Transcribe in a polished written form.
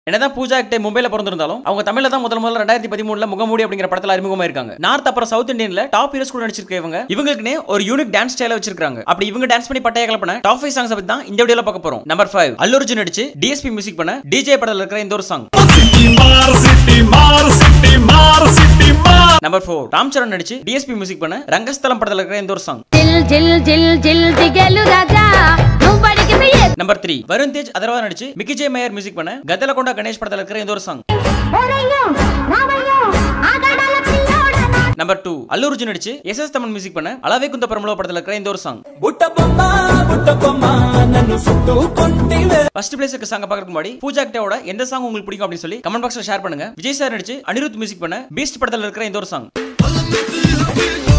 என்னதான் பூஜா ஹெக்டே மும்பைல பிறந்திருந்தாலும் அவங்க தமிழ்ல தான் முதல்ல 2013ல முகமூடி அப்படிங்கிற படத்துல அறிமுகமா இருக்காங்க. நார்த் அப்புறம் சவுத் இந்தியன்ல டாப் ஹீரோஸ் கூட நடிச்சிருக்கவங்க இவங்களுக்குனே ஒரு யூனிக் டான்ஸ் ஸ்டைல வச்சிருக்காங்க. அப்படி இவங்க டான்ஸ் பண்ணி பட்டைய கலப்பன டாப் 5 சாங்ஸ் பத்தி தான் இந்த வீடியோல பார்க்க போறோம். நம்பர் 5 அல்லு அர்ஜுன் நடிச்சு டிஎஸ்பி மியூசிக் பண்ண டிஜே படத்துல இருக்கிற இந்த ஒரு சாங். நம்பர் 4 ராம் சரண் நடிச்சு டிஎஸ்பி மியூசிக் பண்ண ரங்கஸ்தலம் படத்துல இருக்கிற இந்த ஒரு சாங். நம்பர் 3 வருண் தேஜ் அதர்வா நடிச்சு மிக்கி ஜே மேயர் மியூசிக் பண்ண கதலகொண்டா கணேஷ் படத்துல இருக்கிற இந்த ஒரு சாங். நம்பர் 2 அல்லு அர்ஜுன் நடிச்சு எஸ்எஸ் தமன் மியூசிக் பண்ண அளவே குந்த பரமலோ படத்துல இருக்கிற இந்த ஒரு சாங். ஃபர்ஸ்ட் பிளேஸ்க்கு சாங் பார்க்கறதுக்கு முன்னாடி பூஜா ஹெக்டேவோட எந்த சாங் உங்களுக்கு பிடிக்கும் அப்படின்னு சொல்லி கமெண்ட் பாக்ஸ்ல ஷேர் பண்ணுங்க. விஜய் சார் நடிச்சு அனிருத் மியூசிக் பண்ண பீஸ்ட் படத்துல இருக்கிற இந்த ஒரு சாங்.